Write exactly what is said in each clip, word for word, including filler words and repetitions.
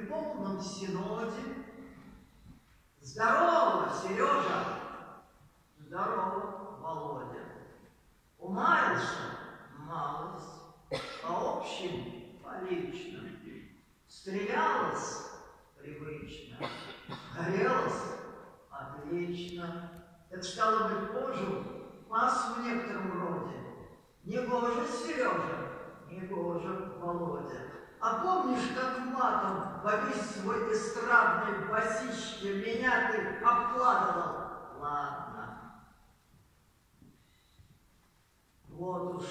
полном синоде. Здорово, Сережа! Здорово, Володя. Умаялся? Малость. По общим, по личным. Стрелялась? Привычно. Горелась? Отлично. Так стало быть, пожил вас в некотором роде. Негоже, Сережа, негоже, Володя. А помнишь, как матом во весь свой эстрадный басище меня ты обкладывал? Ладно. Вот уж,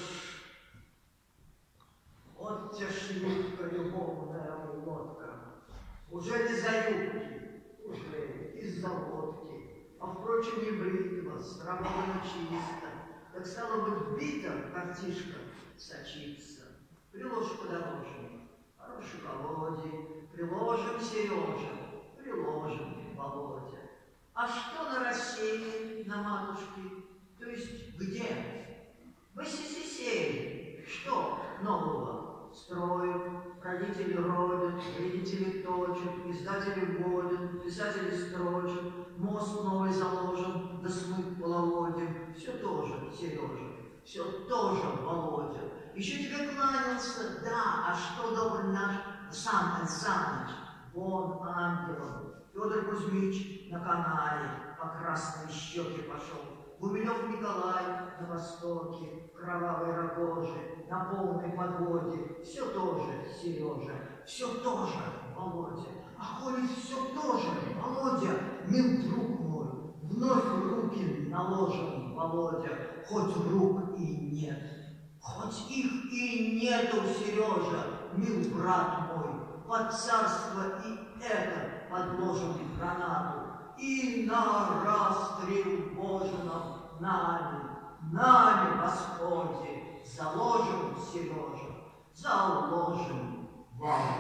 вот те шлюпка любовная лодка. Уже не за юбки, уже из-за водки. А впрочем, не бритва, сработана чисто. Так стало быть, бита картишка сочится. Приложь подорожник, хороший Володе, приложим, Сережа, приложим, Володя. А что на рассеянии, на матушке? То есть где? В СССР. Что нового? Строим, родители родят, вредители точат, издатели вводят, писатели строчат, мост новый заложен, да смыт половодим. Все тоже, Сережа, все тоже, Володя. Еще тебе кланялся, да, а что добрый наш Сан Александрович, вон ангелом. Федор Кузьмич на канале по красной щеке пошел. Гуменев Николай на востоке, кровавой рогожи, на полной подводе. Все тоже, Сережа, все тоже, Володя. А коли все тоже, Володя, мил друг мой, вновь руки наложим, Володя, хоть рук и нет. Хоть их и нету, Сережа, мил брат мой, под царство и это подложим гранату. И на расстрел Божином нами, нами, Господи, заложим, Сережа, заложим вам.